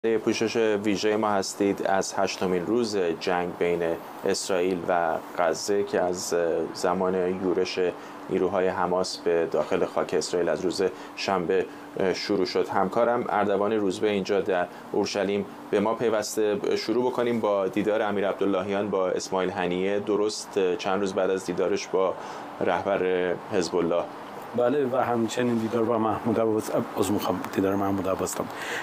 پوشش ویژه ما هستید از 8مین روز جنگ بین اسرائیل و غزه که از زمان یورش نیروهای حماس به داخل خاک اسرائیل از روز شنبه شروع شد. همکارم اردوان روزبه اینجا در اورشلیم به ما پیوسته. شروع بکنیم با دیدار امیر عبداللهیان با اسماعیل هنیه درست چند روز بعد از دیدارش با رهبر حزب الله. بله و همچنین دیدار با محمود عباس دیدار محمود عباس.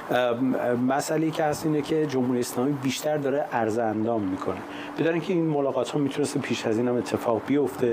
مسئله که هست اینه که جمهوری اسلامی بیشتر داره عرض اندام میکنه. بدون اینکه این ملاقات ها میتونست پیش از این هم اتفاق بیفته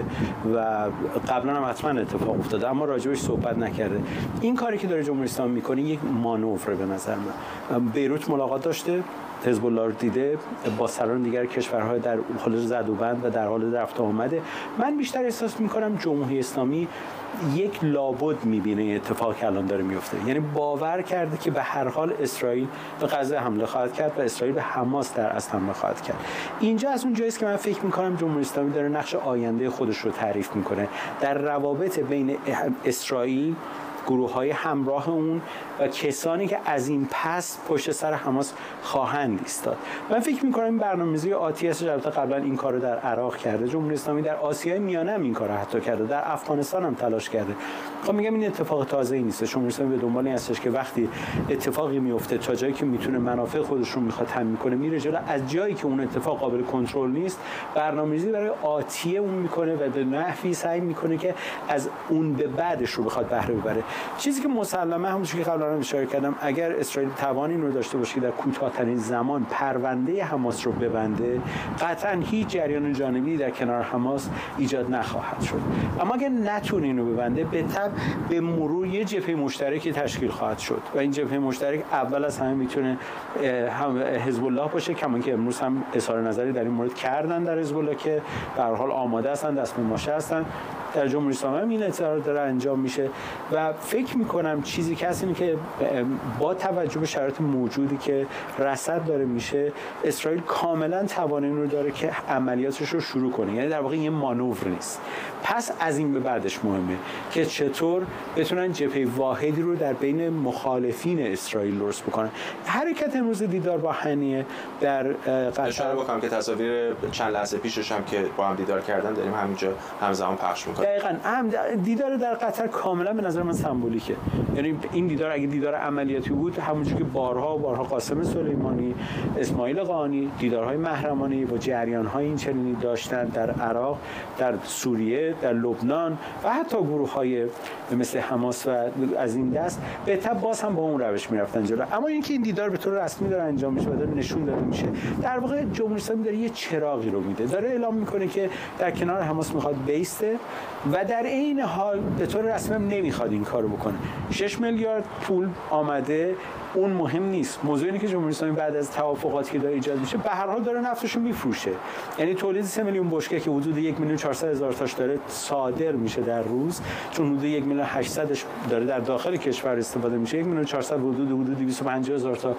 و قبلا هم حتما اتفاق افتاده اما راجبش صحبت نکرده. این کاری که داره جمهوری اسلامی میکنه یک مانور به نظر من. بیروت ملاقات داشته، حزب الله رو دیده، با سران دیگر کشورهای در حال زد و بند و در حال رفت و آمده. من بیشتر احساس میکنم جمهوری اسلامی یک لابد میبینه این اتفاق که الان داره میفته، یعنی باور کرده که به هر حال اسرائیل به غزه حمله خواهد کرد و اسرائیل به حماس در اصل حمله خواهد کرد. اینجا از اون جایی است که من فکر میکنم جمهوری اسلامی داره نقش آینده خودش رو تعریف میکنه در روابط بین اسرائیل، گروه‌های همراه اون و کسانی که از این پس پشت سر حماس خواهند ایستاد. من فکر می‌کنم این برنامه‌ریزی آتی است. البته قبلا این کارو در عراق کرده، جمهوری اسلامی در آسیای میانه هم این کارو حتی کرده، در افغانستان هم تلاش کرده. خب میگم این اتفاق تازه‌ای نیست. جمهوری اسلامی به دنبال این هستش که وقتی اتفاقی میفته تا جایی که میتونه منافع خودش رو میخواد تامین کنه میره جلو، از جایی که اون اتفاق قابل کنترل نیست برنامه‌ریزی برای آتی اون میکنه و به نحوی سعی میکنه که از اون به بعدش رو بخواد بهره ببره. چیزی که مسلمه همونجوری که قبلا اشاره کردم، اگر اسرائیل توان این رو داشته باشه که در کوتاه‌ترین زمان پرونده حماس رو ببنده، قطعاً هیچ جریان جانبی در کنار حماس ایجاد نخواهد شد. اما اگر نتونه اینو ببنده، به تبع به مرور یه جبهه مشترکی تشکیل خواهد شد و این جبهه مشترک اول از همه میتونه هم حزب الله باشه، کما که امروز هم اظهار نظری در این مورد کردن در حزب الله که به هر حال آماده هستن، دست به ماشه هستن. در جمهوری اسلامی هم این اظهار داره انجام میشه و فکر میکنم چیزی که هست اینه که با توجه به شرایط موجودی که رصد داره میشه، اسرائیل کاملا توان این رو داره که عملیاتش رو شروع کنه، یعنی در واقع یه مانور نیست. پس از این به بعدش مهمه که چطور بتونن جبهه واحدی رو در بین مخالفین اسرائیل درست بکنن. حرکت امروز دیدار با هنیه در قطر، اشاره بکنم که تصاویر چند لحظه پیشش هم که با هم دیدار کردن داریم همینجا همزمان پخش می‌کنیم. دقیقاً دیدار در قطر کاملا به نظر من سمبولیکه. یعنی این دیدار اگه دیدار عملیاتی بود، همونجوری که بارها قاسم سلیمانی، اسماعیل قانی دیدارهای محرمانه‌ای با جریان‌های این چنینی داشتن در عراق، در سوریه، در لبنان و حتی گروه‌های مثل حماس و از این دست به تبع باز هم با اون روش میرفتن جلو. اما اینکه این دیدار به طور رسمی داره انجام میشه و داره نشون داده میشه، در واقع جمهوری اسلامی داره یه چراغی رو میده، داره اعلام میکنه که در کنار حماس میخواد بیسته و در عین حال به طور رسمی هم نمیخواد این کارو بکنه. 6 میلیارد پول آمده، اون مهم نیست. موضوع اینه که جمهوری اسلامی بعد از توافقاتی که داره ایجاد میشه به هر حال داره نفتش رو میفروشه. یعنی تولید 3 میلیون بشکه که حدود 1,400,000 تاش داره صادر میشه در روز، چون حدود 1,800,000ش داره در داخل کشور استفاده میشه، 1,400,000 حدود 250,000 تا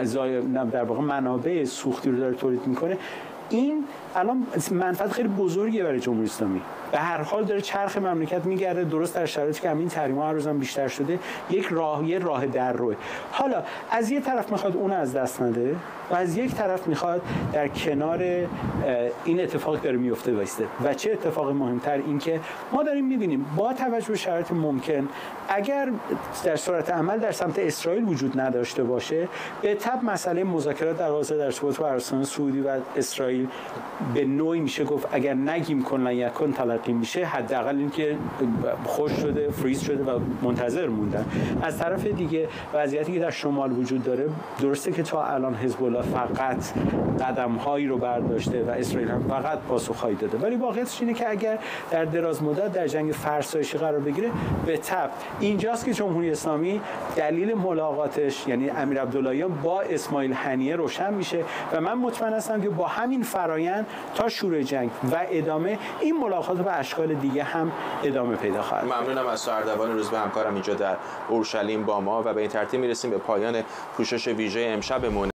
در واقع منابع سوختی رو داره تولید میکنه. این الان منفعت خیلی بزرگی برای جمهوری اسلامی. به هر حال داره چرخ مملکت میگرده، درست در شرایطی که همین تحریم‌ها هر روز هم بیشتر شده، یه راه در روه. حالا از یه طرف میخواد اون از دست نده و از یک طرف میخواد در کنار این اتفاقی داره میفته وایسته. و چه اتفاقی مهمتر، این که ما داریم میبینیم با توجه به شرایط ممکن اگر در صورت عمل در سمت اسرائیل وجود نداشته باشه، به تبع مسئله مذاکرات در حوزه در ارتباط با عربستان سعودی و اسرائیل به نوعی میشه گفت اگر نگیم کن یکن تلقی میشه، حداقل اینکه خوش شده، فریز شده و منتظر موندن. از طرف دیگه وضعیتی که در شمال وجود داره، درسته که تا الان حزب الله فقط قدم‌هایی رو برداشته و اسرائیل هم فقط پاسخ‌هایی داده، ولی واقعیتش اینه که اگر در دراز مدت در جنگ فرسایشی قرار بگیره، به تبع اینجاست که جمهوری اسلامی دلیل ملاقاتش، یعنی امیر عبداللهیان با اسماعیل هنیه روشن میشه و من مطمئن هستم که با همین فرایند تا شروع جنگ و ادامه این ملاقات به اشکال دیگه هم ادامه پیدا خواهد. ممنونم از اردوان روزبه همکارم اینجا در اورشلیم با ما و به این ترتیب میرسیم به پایان پوشش ویژه امشبمون.